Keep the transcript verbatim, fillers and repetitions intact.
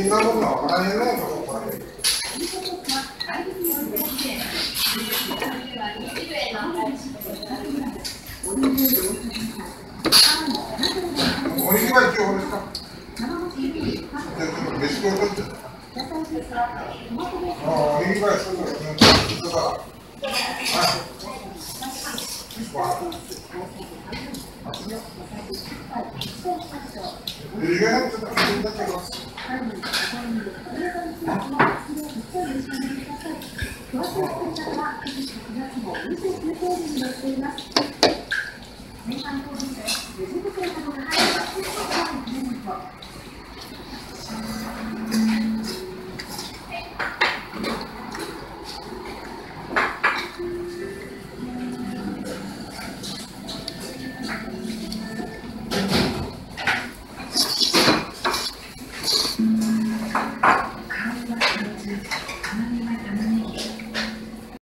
なものは分からへんないとここら辺。おにぎりは一応ですか。じゃあちょっと飯を取って。ああ、おにぎりはそうですね。だから。はい。意外とちょっと気になっちゃいます。詳しい作り方は、くじくがつ号にじゅうきゅうページに載っています。